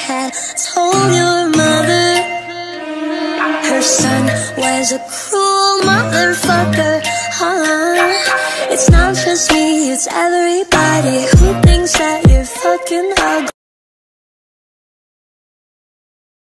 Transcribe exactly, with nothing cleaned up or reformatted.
had told your mother her son was a cruel motherfucker, huh? It's not just me, it's everybody who thinks that you're fucking ugly.